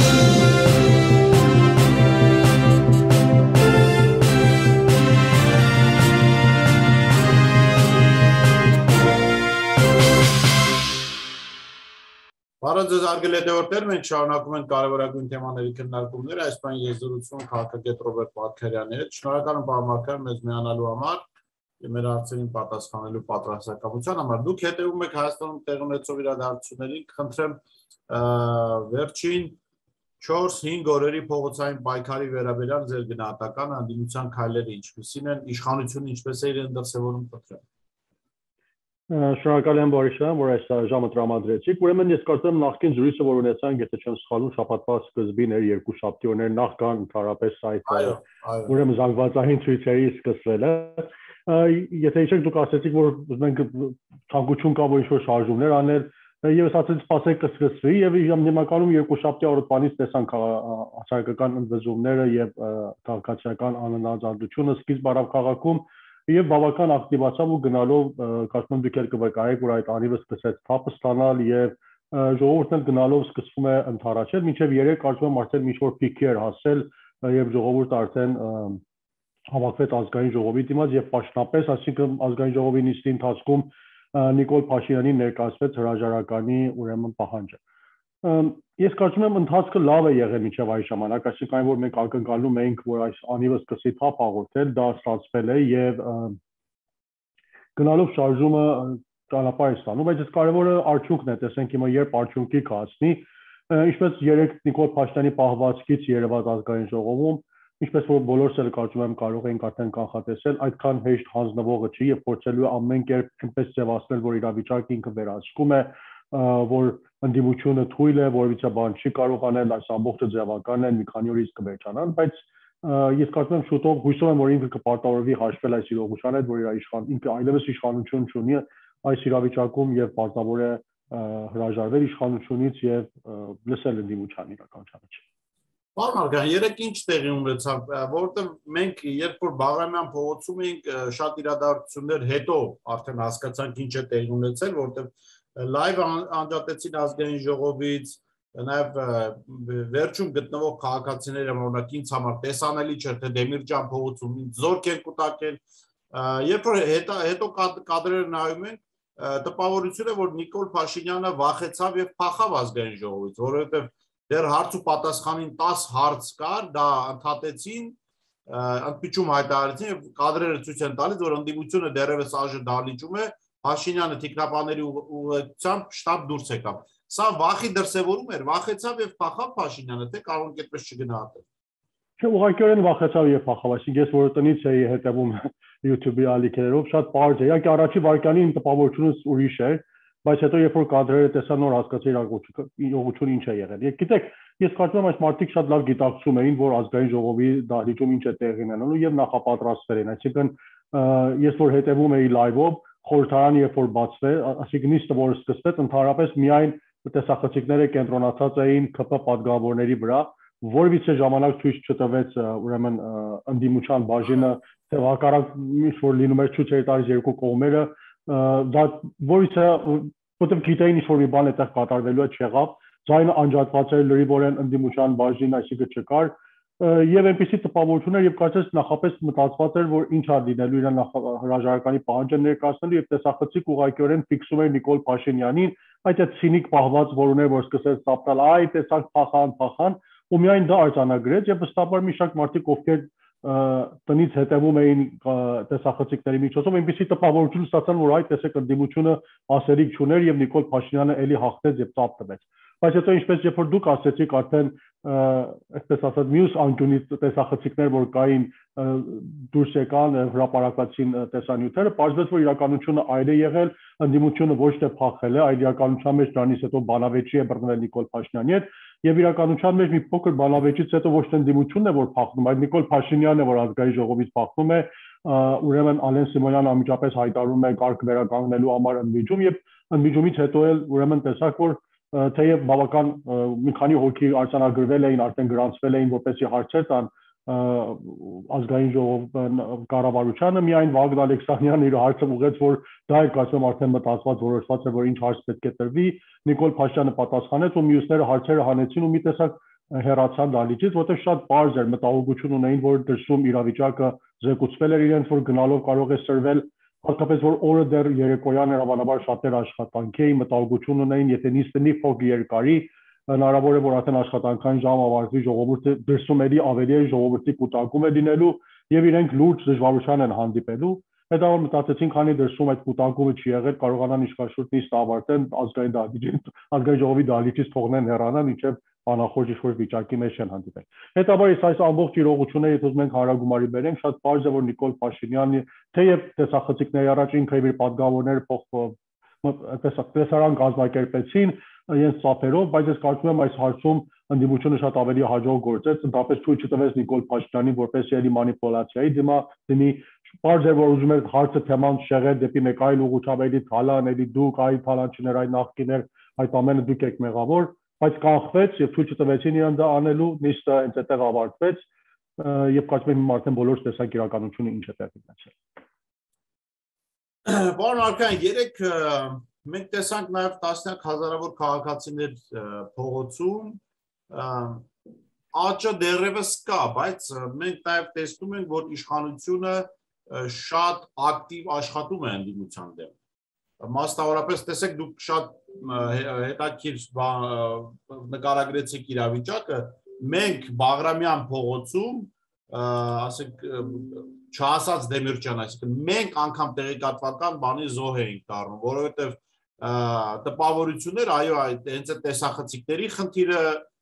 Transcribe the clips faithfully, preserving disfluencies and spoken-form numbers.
Բարև ձեզ արգել հետևորդներ, մենք շարունակում ենք կարևորագույն թեմաների քննարկումները, այս բան ես զրուցում եմ քաղաքագետ Ռոբերտ Մարգարյանի հետ։ Շնորհակալ եմ պարոն Մարգարյան մեզ միանալու համար եւ մեր հարցերին պատասխանելու պատրաստակամության համար։ Դուք հետևում եք Հայաստանում տեղի ունեցող իրադարձություններին, խնդրեմ վերջին չորս-հինգ օրերի փողոցային պայքարի վերաբերյալ ձեր գնահատական անդիմության քայլերը ինչպիսին են, իշխանությունը ինչպես է իրեն դրսևորում, խնդրեմ։ Շնորհակալ եմ Բարիշյան, որ այս ժամը տրամադրեցիք։ Ուրեմն ես կարծում եմ նախկին զրույցը, որ ունեցանք, եթե չեմ սխալվում, շաբաթվա սկզբին էր երկուշաբթի օրներ նախ կան ընդհանրապես այդ ուրեմն զանգվածային ցույցերի սկսվելը։ Եթե հիշեք, դուք ասացիք, որ մենք ցանկություն կա, որ ինչ-որ շարժումներ անել, եւ ասացիք սպասեք կսկսվի, եւ հիմնականում երկուշաբթի օրվանից տեսանք հասարակական ընդվզումները եւ քաղաքացիական անհնազանդությունը սկիզբ առավ քաղաքում։ Եվ բավական ակտիվացավ ու գնալով կարծում եմ դուք էլ կվկայեք, որ այդ անիվը սկսեց թափ ստանալ եւ ժողովուրդն էլ գնալով սկսվում է ընդառաջել, մինչեւ երեք կարծում եմ արդեն ինչ-որ պիկի էր հասել եւ ժողովուրդը արդեն հավաքվեց ազգային ժողովի դիմաց եւ պաշտոնապես, այսինքն ազգային ժողովի նիստի ընթացքում Նիկոլ Փաշինյանին ներկայացվեց հրաժարականի ուրեմն պահանջը։ Ես կարծում եմ ընթացքը լավ է եղել մինչև այս ժամանակ, այսինքն այն որ մենք ակնկալում էինք, որ այս անիվը սկսի թափ հաղորդել, դա ստացվել է եւ գնալով շարժումը ճանապարհ է ստանում, բայց այս կարևորը արդյունքն է, տեսենք հիմա երբ արդյունքի կհասնի, ինչպես երեք Նիկոլ Փաշինյանի պահվածքից երևաց ազգային ժողովում, ինչպես որ բոլորս էլ կարծում եմ կարող ենք արդեն կանխատեսել, այդքան հեշտ հանձնվողը չի եւ փորձելու ամեն կերպ այնպես ձևացնել, որ իրավիճակը ինքը վերահսկում է, որ ընդդիմությունը թույլ է, որովհետեւ բան չի կարող անել, այս ամբողջը ձևական է, մի քանի օրից կվերջանան, բայց ես կարծում եմ շուտով հույսով եմ, որ ինքը կպարտավորվի հաշվել այս իրողության հետ, որ իր իշխան ինքը այլևս իշխանություն չունի այս իրավիճակում եւ պարտավոր է հրաժարվել իշխանությունից եւ լսել ընդդիմության իրականությունը։ Պարոն Մարգարյան, երեք ինչ տեղի ունեցավ, որովհետեւ մենք երբ որ Բաղրամյան փողոցում էինք, շատ իրադարձություններ հետո արդեն հասկացանք ինչ է տեղի ունեցել, որովհետեւ լայվ անջատեցին ազգային ժողովից, նաև վերջում գտնվող քաղաքացիները օրինակ ինձ համար տեսանելի չէր, թե Դեմիրճան փողոցում զորք են կուտակել, երբ որ հետո հետո կադրերը նայում են, տպավորություն է, որ Նիկոլ Փաշինյանը վախեցավ եւ փախավ ազգային ժողովից, որովհետեւ դեռ հարց ու պատասխանին տասը հարց կար, դա ընդհատեցին, ընդմիջում հայտարարեցին եւ կադրերը ցույց են տալիս, որ ընդդիմությունը դեռևս ԱԺ դահլիճում է, Փաշինյանը թիկնապաների ուղղությամբ շտաբ դուրս եկավ։ Սա վախի դրսևորում էր, վախեցավ եւ փախավ Փաշինյանը, թե կարող ենք այդպես չգնահատել։ Չէ, ուղղակիորեն վախեցավ եւ փախավ, այսինքն ես որ տնից էի հետևում YouTube-ի ալիքերով, շատ պարզ է։ Իհարկե առաջի վարքյանին տպավորությունս ուրիշ էր, բայց հետո երբ որ կադրերը տեսա նոր հասկացա իրողությունը ինչ է եղել։ Եկ գիտեք, ես կարծում եմ այս մարդիկ շատ լավ գիտակցում էին, որ ազգային ժողովի դահլիճում ինչ է տեղի ունենում եւ նախապատրաստվել են, այսինքն ես որ հետևում էի լայվով, խորհրդարանը երբ որ բացվեց, այսինքն նիստը որ սկսվեց, ընդհանրապես միայն տեսախցիկները կենտրոնացած էին ԿՊ պատգամավորների վրա, որևիցե ժամանակ ցույց չտվեց ուրեմն ընդդիմության բաժինը, թե հակառակ ինչ որ լինում էր ցույց էր տալիս երկու կողմերը, դա որից է որտեղ գիտեին ինչ որ մի բան այդտեղ կատարվելու է չեղավ, ձայնը անջատված էր լրիվորեն ընդդիմության բաժին, այսինքն չկար, եւ այնպեսի տպավորություններ եւ կարծես նախապես մտածված էր, որ ինչ է լինելու իր հրաժարականի պահանջը ներկայացնելու եւ տեսախցիկ ուղղակիորեն ֆիքսում էր Նիկոլ Փաշինյանին, այդ այդ ցինիկ պահված որ ուներ, որ սկսեց ծափտալ, այ տեսակ փախան, փախան, ու միայն դա արձանագրեց եւ վստահաբար մի շարք մարդիկ ովքեր տնից հետևում էին տեսախցիկների միջոցով, այնպեսի տպավորություն ստացան, որ այ տեսեք ընդդիմությունը ասելիք չուներ եւ Նիկոլ Փաշինյանը էլի հաղթեց եւ ծափ տվեց։ Բայց հետո ինչպես երբ որ դուք ասեցիք արդեն այսպես ասած մյուս անկյունից տեսախցիկներ որ կային դուրս եկան հրապարակացին տեսանյութերը, պարզվեց որ իրականությունը այլ է եղել, ընդդիմությունը ոչ թե փախել է, այլ իրականության մեջ դրանից հետո բանավեճի է բռնվել Նիկոլ Փաշինյանի հետ եւ իրականության մեջ մի փոքր բանավեճից հետո ոչ թե ընդդիմությունն է որ փախնում, այլ Նիկոլ Փաշինյանն է որ ազգային ժողովից փախնում է, ուրեմն Ալեն Սիմոնյանը անմիջապես հայտարարում է կարգ վերականգնելու համար ընդմիջում եւ ընդմիջումից հետո էլ ուրեմն տեսակ որ թեև բավական մի քանի հոգի արձանագրվել էին, արդեն գրանցվել էին, որպեսզի հարցեր տան ազգային ժողով կառավարությանը, միայն Վագն Ալեքսանյանը իր հարցը ուղղեց, որ դա է կարծում արդեն մտածված, որոշված է, որ ինչ հարց պետք է տրվի, Նիկոլ Փաշինյանը պատասխանեց ու մյուսները հարցերը հանեցին ու մի տեսակ հեռացան դալիճից, որտեղ շատ բարձր էր մտահոգություն ունեին, որ դրսում իրավիճակը զեկուցվել էր իրենց, որ գնալով կարող է սրվել, հատկապես որ օրը դեռ երեկոյան էր, հավանաբար շատեր աշխատանքի էին, մտահոգություն ունեին, եթե նիստի փոք երկարի, հնարավոր է որ արդեն աշխատանքային ժամ ավարտվի, ժողովուրդը դրսում էլի ավելի է ժողովրդի կուտակում է լինելու եւ իրենք լուրջ դժվարության են հանդիպելու։ Հետո որ մտածեցին, քանի դրսում այդ կուտակումը չի եղել, կարողանան իշխանություն նիստը ավարտեն, ազգային դահլիճից, ազգային ժողովի դահլիճից թողնեն հեռանան, ինչեւ անախորժ ինչ-որ վիճակի մեջ են հանդիպել։ Հետաբար այս ամբողջ իրողությունները, եթե ուզում ենք հանրագումարի բերենք, շատ բարձր է որ Նիկոլ Փաշինյանը, թեև տեսախցիկների առաջ ինքը իր պատգամավորները տեսարան կազմակերպեցին իրենց ծափերով, բայց ես կարծում եմ այս հարցում ընդդիմությունը շատ ավելի հաջող գործեց, ընդհանրապես ցույց չտվեց Նիկոլ Փաշինյանին որպես ելի մանիպուլյացիայի դիմա, դիմի բարձր որ ուզում էր հարցը թեման շեղել դեպի մեկ այլ ուղղությամբ, էլի թալան, էլի դուք, այլ թալանչիներ, այլ նախկիներ, այդ ամենը դուք եք մեղավոր, բայց կանխվեց եւ ցույց տվեցին իրան դա անելու, նիստը հենց այդտեղ ավարտվեց եւ կարծում եմ արդեն բոլորս տեսանք իրականությունը ինչ է տեղի ունեցել։ Պարոն Արքան, երեք մենք տեսանք նաեւ տասնյակ հազարավոր քաղաքացիներ փողոցում, աճը դեռևս կա, բայց մենք նաեւ տեսնում ենք, որ իշխանությունը շատ ակտիվ աշխատում է ընդդիմության դեմ։ Մասնավորապես տեսեք դուք շատ հետաքրքիր նկարագրեցիք իրավիճակը, մենք Բաղրամյան փողոցում, ասենք չհասած Դեմիրճյան, այսինքն մենք անգամ տեղեկատվական բանի զոհ էինք դառնում, որովհետև տպավորություններ, այո, հենց այդ տեսախցիկների խնդիրը,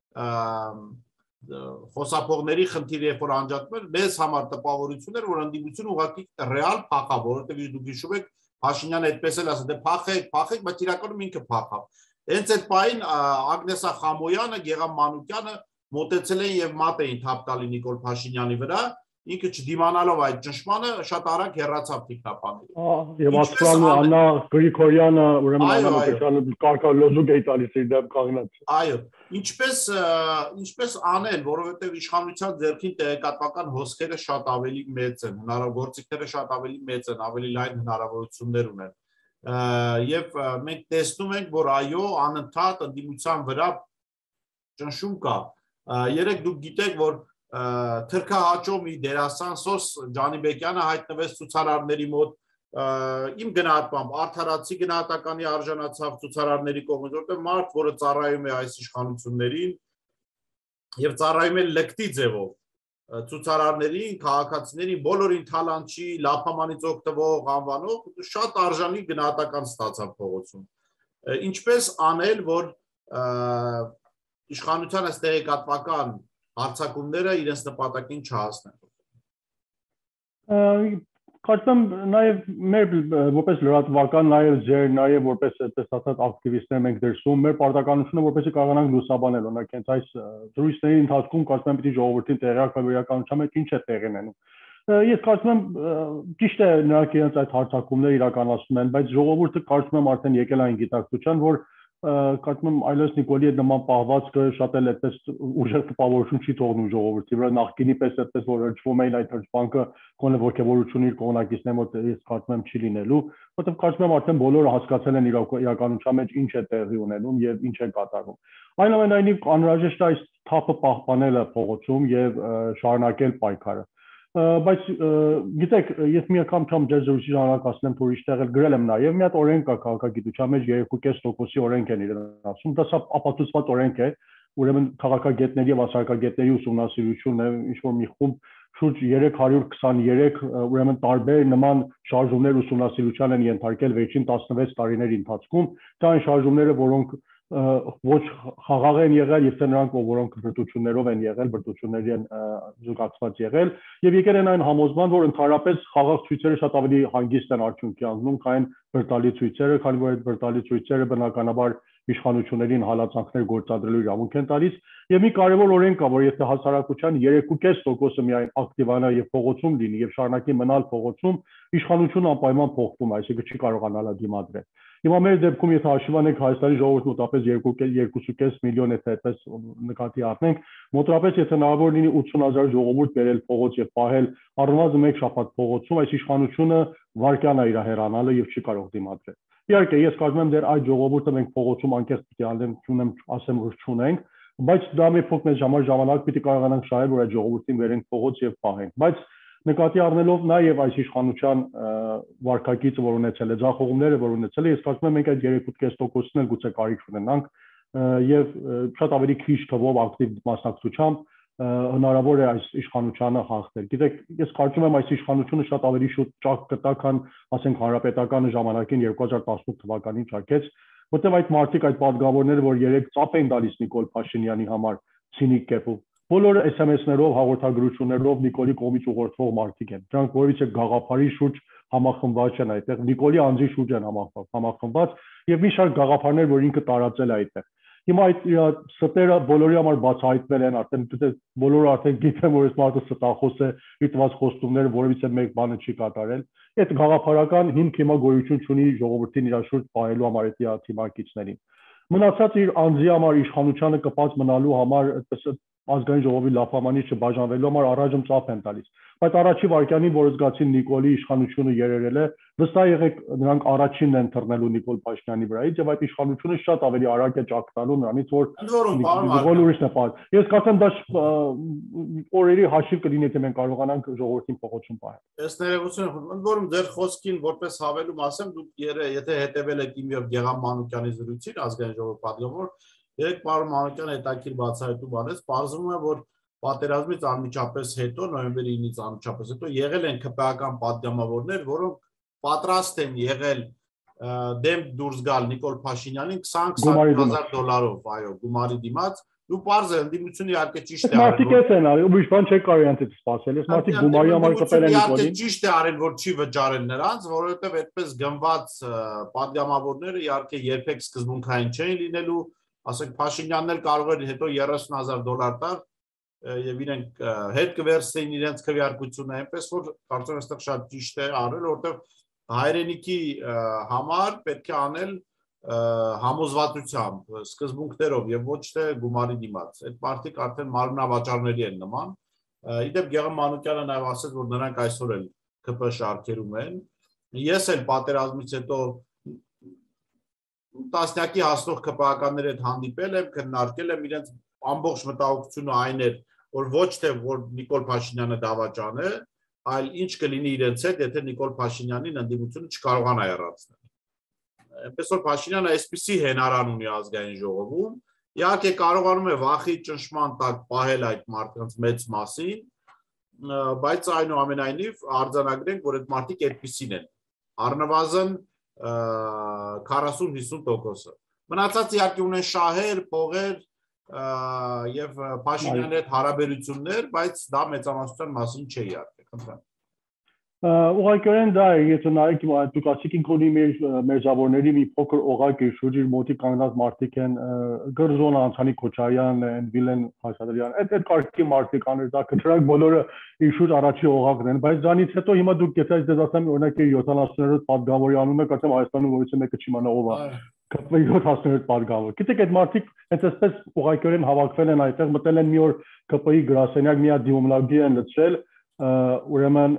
խոսափողների խնդիրը, երբ որ անջատվում էր, մեզ համար տպավորություններ, որ ընդդիմությունը ուղղակի ռեալ փախավ, որովհետև դուք հիշում եք Փաշինյանը այդպես էլ ասել, դե փախեք, փախեք, բայց իրականում ինքը փախավ։ Հենց այդ պահին Ագնեսա Խամոյանը, Գեգամ Մանուկյանը մոտեցել էին եւ մատ էին թափ տալի Նիկոլ Փաշինյանի վրա, ինքը չդիմանալով այդ ճնշմանը շատ արագ հեռացավ թիկնապանից։ Եվ Ասլան Աննա Գրիգորյանը, ուրեմն Աննա Մակեչյանը կարկալոզուկ է տալիս իր դեպ կանգնած։ Այո, ինչպես ինչպես անել, որովհետեւ իշխանության ձեռքին տեղեկատվական հոսքերը շատ ավելի մեծ են, հնարավորությունները շատ ավելի մեծ են, ավելի լայն հնարավորություններ ունեն։ Եվ մենք տեսնում ենք, որ այո, անընդհատ ընդդիմության վրա ճնշում կա։ Երեք դուք գիտեք, որ Թրքահաճո մի դերասան Սոս Ջանիբեկյանը հայտնվեց ցուցարարների մոտ, իմ գնահատմամբ արդարացի գնահատականի արժանացավ ցուցարարների կողմից, որտեղ մարդ, որը ծառայում է այս իշխանություններին եւ ծառայում է լկտի ձևով ցուցարարներին, քաղաքացիներին, բոլորին թալանչի, լափամանից օգտվող, անվանող, շատ արժանի գնահատական ստացավ փողոցում։ Ինչպես անել, որ իշխանության այս տեղեկատվական հարցակումները իրենց նպատակին չհասնեն։ Կարծում նաև մեր որպես լրատվական, նաև ձեր, նաև որպես տեսածած ակտիվիստներ մենք դրսում մեր պարտականությունը որպեսզի կարողանանք լուսաբանել, օրինակ հենց այս զրույցների ընթացքում կարծում եմ պիտի ժողովրդին տեղյակ տալ իրականության մեջ ինչ է տեղի ունենում։ Ես կարծում եմ ճիշտ է նրանք իրենց այդ հարցակումները իրականացնում են, բայց ժողովուրդը կարծում եմ արդեն եկել այն գիտակցության, որ կարծում եմ այլևս Նիկոլի այդ նման պահվածքը շատ էլ այդպես ուժեղ տպավորություն չի թողնում ժողովրդի վրա, նախկինի պես այդպես որ հրճվում էին այդ հրճվանքը կոնե ողջավորություն իր կողմնակիցներին մոտ ես կարծում եմ չի լինելու, որովհետև կարծում եմ արդեն բոլորը հասկացել են իրականության մեջ ինչ է տեղի ունենում եւ ինչ է կատարվում։ Այնուամենայնիվ անհրաժեշտ է այս թափը պահպանելը փողոցում եւ շարունակել պայքարը։ Բայց գիտեք, ես մի անգամ չեմ ձեր զրույցի ժամանակ ասել եմ, որ իշտեղ էլ գրել եմ նաև, մի հատ օրենք կա քաղաքագիտության մեջ երկու կես տոկոսի օրենք են իրեն ասում, դա սա ապացուցված օրենք է, ուրեմն քաղաքագետների եւ հասարակագետների ուսումնասիրությունն է, ինչ որ մի խումբ շուրջ երեք հարյուր քսաներեք ուրեմն տարբեր նման շարժումներ ուսումնասիրության են ենթարկել վերջին տասնվեց տարիների ընթացքում, դա այն շարժումները, որոնք ոչ խաղաղ են եղել եւ թե նրանք որոնք բրտություններով են եղել, բրտությունների են զուգակցված եղել եւ եկել են այն համոզման, որ ընդհանրապես խաղաղ ցույցերը շատ ավելի հանգիստ են արդյունքի անգնում, քան բրտալի ցույցերը, քանի որ այդ բրտալի ցույցերը բնականաբար իշխանություններին հալածանքներ գործադրելու իրավունք են տալիս եւ մի կարեւոր օրենք կա, որ եթե հասարակության երեք կես տոկոսը միայն ակտիվանա եւ փողոցում լինի եւ շարունակի մնալ փողոցում, իշխանությունը անպայման փոխվում է, այսինքն չի կարողանալա դիմադրել։ Հիմա մեր դեպքում եթե հաշիվ անենք Հայաստանի ժողովուրդը մոտավորապես երկու կես միլիոն եթե այդպես նկատի առնենք, մոտավորապես եթե հնարավոր լինի ութսուն հազար ժողովուրդ բերել փողոց եւ պահել առնվազն մեկ շաբաթ փողոցում, այս իշխանությունը վարկյան է իր հեռանալը եւ չի կարող դիմադրել։ Իհարկե, ես կարծում եմ դեռ այդ ժողովուրդը մենք փողոցում անկեղծ պիտի անենք, չունեմ ասեմ որ չունենք, բայց դա մի փոքր մեծ համար ժամանակ պիտի կարողանանք շահել, որ այդ ժողովրդին վերենք փողոց եւ պահենք, բայց նկատի առնելով նաեւ այս իշխանության վարկագիծը, որ ունեցել է, ձախողումները, որ ունեցել է, ես կարծում եմ մենք այդ երեք տոկոս տոկոսն էլ գուցե կարիք ունենանք եւ շատ ավելի քիչ թվով ակտիվ մասնակցությամբ հնարավոր է այս իշխանությանը հաղթել։ Գիտեք, ես կարծում եմ այս իշխանությունը շատ ավելի շուտ ճակ կտա, քան ասենք հանրապետականը ժամանակին երկու հազար տասնութ թվականին ճակեց, որտեղ այդ մարդիկ, այդ պատգամավորները, որ երեք ծափ են տալիս Նիկոլ Փաշինյանի համար ցինիկ կերպով, բոլորը էս էմ էս-ներով, հաղորդագրություններով Նիկոլի կողմից ուղղորդվող մարդիկ են։ Դրանք որևիցե գաղափարի շուրջ համախմբված չեն այդտեղ, Նիկոլի անձի շուրջ են համախմբված եւ մի շարք գաղափարներ, որ ինքը տարածել է այդտեղ։ Հիմա այդ ստերը բոլորի համար բացահայտվել են, արդեն բոլորը արդեն գիտեն, որ այս մարդը ստախոս է, իր տված խոստումները որևիցե մեկ բանը չի կատարել։ Այդ գաղափարական հիմք հիմա գոյություն չունի ժողովրդին իր շուրջ պահելու համար այդ թիմակիցներին։ Մնացած իր անձի համար իշխանությանը կպած մնալու համար ազգային ժողովի լափամանից չբաժանվելու համար առայժմ ծափ են տալիս։ Բայց առաջի վարքյանին, որ զգացին Նիկոլի իշխանությունը երերել է, վստահ եղեք նրանք առաջինն են թռնելու Նիկոլ Փաշինյանի վրայից եւ այդ իշխանությունը շատ ավելի արագ է ճակտալու նրանից, որ Նիկոլ ուրիշն է պահել։ Ես կարծեմ դա օրերի հաշիվ կլինի, եթե մենք կարողանանք ժողովրդին փողոցում պահել։ Ըստ ներողություն, ընդ որում ձեր խոսքին որպես հավելում ասեմ, դուք եթե հետեւել եք իմ եւ Գեգամ Մանուկյանի զրույցին ազգային ժողովի պատգամավոր, երեք պարոն Մանուկյանը հետաքրքիր բացահայտում անեց, պարզվում է, որ պատերազմից անմիջապես հետո, նոյեմբերի ինից անմիջապես հետո եղել են ԿՊԱ-ական պատգամավորներ, որոնք պատրաստ են եղել դեմ դուրս գալ Նիկոլ Փաշինյանին քսան հազար դոլարով, այո, գումարի դիմաց, ու պարզ է, ընդդիմությունը իհարկե ճիշտ է արել։ Մարդիկ էս են արել, ուրիշ բան չէ կարելի անցից սպասել, ես մարդիկ գումարի համար կպել են Նիկոլին։ Ճիշտ է արել, որ չի վճարել նրանց, որովհետև այդպես գնված պատգամավորները իհարկե երբեք սկզբունքային չէին լինելու, ասենք Փաշինյանն էլ կարող էր հետո երեսուն հազար դոլար տալ եւ իրենք հետ կվերցնեին իրենց քվեարկությունը, այնպես որ կարծում եմ այստեղ շատ ճիշտ է արել, որովհետեւ հայրենիքի համար պետք է անել համոզվածությամբ, սկզբունքներով եւ ոչ թե գումարի դիմաց։ Այդ մարդիկ արդեն մարմնավաճառների են նման։ Իդեպ Գեգամ Մանուկյանը նաեւ ասաց, որ նրանք այսօր էլ ԿՊ շարքերում են։ Ես էլ պատերազմից հետո տասնյակի հասնող ԿՊԱ-ականների հետ հանդիպել եմ, քննարկել եմ, իրենց ամբողջ մտահոգությունը այն էր, որ ոչ թե որ Նիկոլ Փաշինյանը դավաճան է, այլ ինչ կլինի իրենց հետ, եթե Նիկոլ Փաշինյանին ընդդիմությունը չկարողանա հեռացնել։ Այնպես որ Փաշինյանը այսպիսի հենարան ունի ազգային ժողովում, իհարկե կարողանում է վախի ճնշման տակ պահել այդ մարդկանց մեծ մասին, բայց այնուամենայնիվ արձանագրենք, որ այդ մարդիկ այդպիսին են, առնվազն քառասուն հիսուն տոկոսը։ Մնացած իհարկե ունեն շահեր, փողեր եւ Փաշինյանի հետ հարաբերություններ, բայց դա մեծամասնության մասին չէ իհարկե, խնդրեմ։ Ուղղակիորեն դա է, եթե նայեք դուք ասիք ինքնուրույն մեր մերձավորների մի փոքր օղակ է շուրջ իր մոտի կանգնած մարդիկ են Գրզոն Անցանի Քոչարյանն են, Վիլեն Խաչատրյան, այդ այդ կարգի մարդիկ աներ դա դրանք բոլորը իր շուրջ առաջի օղակն են, բայց դրանից հետո հիմա դուք եթե դες ասեմ օրինակ յոթանասուններորդ պատգամավորի անունը կարծեմ Հայաստանում որից մեկը չիմանա ով է յոթանասուններորդ պատգամավոր։ Գիտեք այդ մարդիկ հենց այսպես ուղղակիորեն հավաքվել են այդտեղ, մտել են մի օր ԿՊ-ի գրասենյակ, մի հատ դիմումնագիր են լցրել, ուրեմն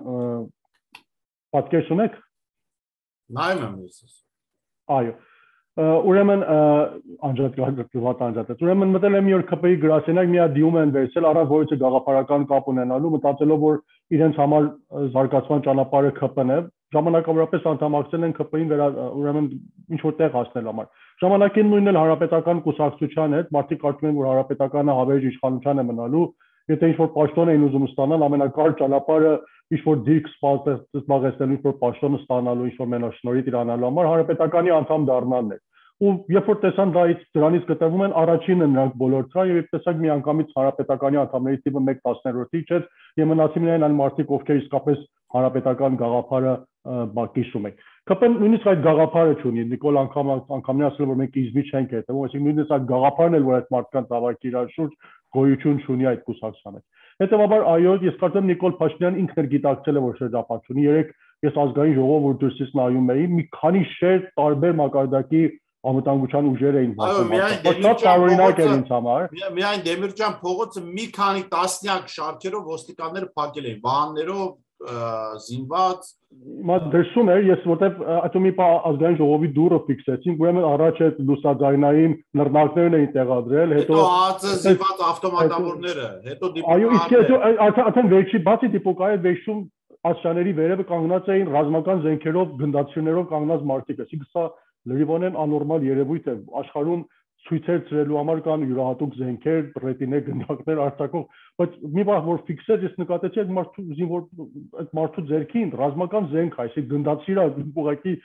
պատկերս ունեք։ Նայում եմ ես։ Այո։ Ուրեմն անջատ գաղափարات անջատեց։ Ուրեմն մտել եմ մի օր ԿՊ-ի գրասենյակ, մի հատ դիում են վերցել, առանց որևէ գաղափարական կապ ունենալու, մտածելով որ իրենց համար զարգացման ճանապարհը ԿՊ-ն է, ժամանակավորապես անդամակցել են ԿՊ-ին վերա ուրեմն ինչ որ տեղ հասնել համար։ Ժամանակին նույնն էլ հանրապետական կուսակցության հետ, մարդիկ կարծում են որ հանրապետականը հավերժ իշխանության է մնալու, եթե ինչ որ պաշտոն էին ուզում ստանալ, ամենակարճ ճանապարհը ինչ որ դիրք զբաղեցնելու, ինչ որ պաշտոն ստանալու, ինչ որ մենաշնորհիվ իրանալու համար հանրապետականի անդամ դառնալն է։ Ու երբ որ տեսան դայից դրանից կտրվում են, առաջինը նրանք բոլոր ցա եւ տեսակ մի անգամից հանրապետականի անդամների թիվը մեկ տասներորդի չէ, եւ մնացին միայն այն մարդիկ, ովքեր իսկապես հանրապետական գաղափարը բակիշում են։ ԿՊ-ն նույնիսկ այդ գաղափարը չունի, Նիկոլ անգամ անգամն ասել որ մենք իզմի չենք հետևում, այսինքն նույնիսկ այդ գաղափարն էլ որ այդ մարդկանց ավակի իրար շուրջ գոյություն չունի այդ կուսակցությանը։ Հետևաբար այո, ես կարծում եմ Նիկոլ Փաշինյանն ինքն էլ գիտակցել է որ շրջապատ չունի։ Երեք ես ազգային ժողով որ դուրսից նայում էի, մի քանի շեր տարբեր մակարդակի անվտանգության ուժեր էին բացում։ Շատ տարօրինակ էր ինձ համար։ Միայն Դեմիրճան փողոցը մի քանի տասնյակ շարքերով ոստիկանները փակել էին, վահաններով, զինված Մա դրսում էր, ես որտեվ ատոմի ազգային ժողովի դուրը ֆիքսեցին, ուրեմն առաջ այդ լուսաձայնային նռնակներն էին տեղադրել, հետո ԱԱՑ զինված ավտոմատավորները, հետո Այո, իսկ հետո արդեն վերջի բացի դիպուկայի վերջում Ասյաների վերևը կանգնած էին ռազմական զենքերով, գնդացիներով կանգնած մարդիկ, այսինքն սա լրիվորեն աննորմալ երևույթ է, աշխարհում ցույցեր ծրելու համար կան յուրահատուկ զենքեր, ռետիներ, գնդակներ արտակող, բայց մի բան որ ֆիքսեց, ես նկատեցի այդ մարդու զինվոր այդ մարդու ձեռքին ռազմական զենք, այսինքն գնդացիրա ուղղակի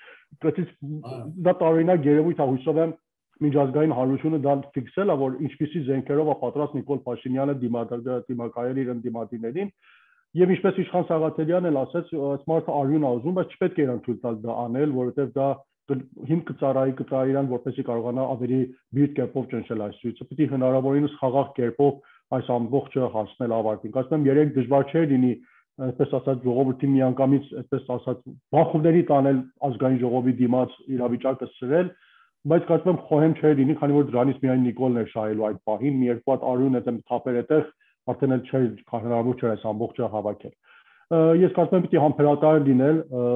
դա տարօրինակ երևույթ է, հույսով եմ միջազգային հանրությունը դա ֆիքսել է, որ ինչպիսի զենքերով է պատրաստ Նիկոլ Փաշինյանը դիմակայել իր ընդդիմադիրներին Եվ ինչպես Իշխան Սաղաթելյանն էլ ասաց, այս մարդը արյուն է ուզում, բայց չպետք է իրան թույլ տալ դա անել, որովհետև դա հիմք կծառայի կծառայի իրան, որպեսզի կարողանա ավելի բիրտ կերպով ճնշել այս ցույցը։ Պետք է հնարավորինս խաղաղ կերպով այս ամբողջը հասնել ավարտին։ Կարծում եմ երեք դժվար չէ լինի, այսպես ասած, ժողովրդի միանգամից, այսպես ասած, բախումների տանել ազգային ժողովի դիմաց իրավիճակը սրել, բայց կարծում եմ խոհեմ չէ լինի, քանի որ դրանից միայն Նիկոլն էր շահելու այդ պահին, մի երկու հատ արյուն այդտեղ թափեր այդտեղ արդեն էլ չէր հնարավոր չէր այս ամբողջը հավաքել։ Ես կարծում եմ պիտի համբերատար լինել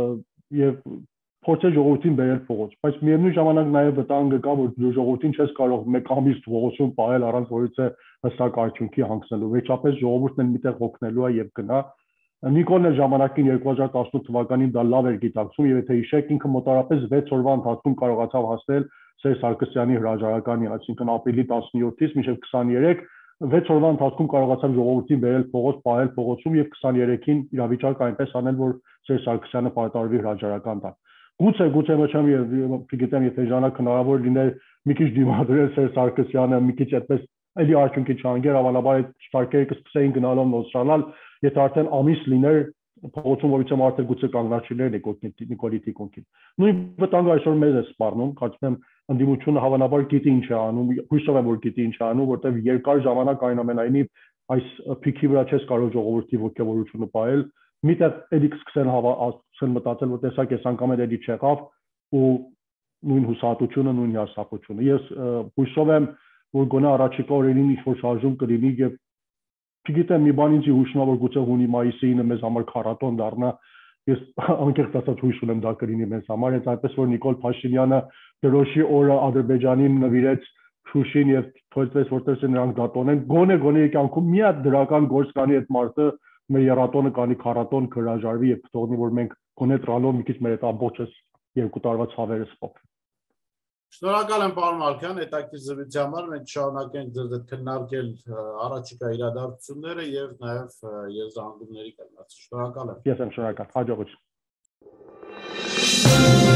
եւ փորձել ժողովրդին բերել փողոց, բայց միևնույն ժամանակ նաեւ վտանգը կա, որ ժողովրդին չես կարող մեկ ամիս փողոցում պահել առանց որևէ հստակ արդյունքի հանգցնելու։ Վերջապես ժողովուրդն էլ միտեղ հոգնելու է եւ գնա։ Նիկոլն էլ ժամանակին երկու հազար տասնութ թվականին դա լավ էր գիտակցում եւ եթե հիշեք ինքը մոտարապես վեց օրվա ընթացքում կարողացավ հասնել Սերժ Սարգսյանի հրաժարականի, այսինքն ապրիլի տասնյոթից մինչեւ քսաներեք վեց օրվա ընթացքում կարողացավ ժողովրդին բերել փողոց, պահել փողոցում եւ քսաներեքին իրավիճակը այնպես անել, որ Սերժ Սարգսյանը պարտարվի հրաժարական տա։ Գուցե, գուցե մոչամ եւ գիտեմ, եթե ժամանակ հնարավոր լիներ մի քիչ դիմադրել Սերժ Սարգսյանը, մի քիչ այդպես էլի արդյունքի չհանգեր, հավանաբար այդ շարքերը կսկսեին գնալով նոսրանալ, եթե արդեն ամիս լիներ փողոցում որից մարդը գուցե կանգնած չլիներ Նիկոլի թիկունքին։ Նույն վտանգը այսօր մեզ է սպառնում, կարծում եմ ընդդիմությունը հավանաբար գիտի ինչ է անում, հույսով եմ որ գիտի ինչ է անում, որտեղ երկար ժամանակ այնուամենայնիվ այս փիքի վրա չես կարող ժողովրդի ողջավորությունը պահել, միտեղ էլի կսկսեն ասել մտածել, որ տեսակ այս անգամ էլի չեղավ ու նույն հուսահատությունը, նույն հիասթափությունը։ Ես հույսով եմ, որ գոնե առաջիկա օրերին ինչ-որ շարժում կլինի եւ չգիտեմ, մի բան ինձ հուշում է, որ գուցե հունի-մայիսին մեզ համար քառատոն դառնա։ Ես անկեղծ ասած հույս ունեմ դա կլինի մեզ համար, հենց այնպես որ Նիկոլ Փաշինյանը դրոշի օրը Ադրբեջանին նվիրեց Շուշին եւ թույլտվեց որտեղ նրանք դատոնեն, գոնե գոնե կյանքում մի հատ դրական գործ կանի այդ մարդը մեր երաթոնը կանի քառատոն հրաժարվի եւ կթողնի որ մենք գոնե տրալով մի քիչ մեր այդ ամբողջս երկու տարվա ցավերը սփոփվի։ Շնորհակալ եմ պարոն Մարկյան, հետաքրքիր զրույցի համար, մենք շարունակենք ձեզ հետ քննարկել առաջիկա իրադարձությունները եւ նաեւ եզրահանգումների կազմած։ Շնորհակալ եմ։ Ես եմ շնորհակալ, հաջողություն։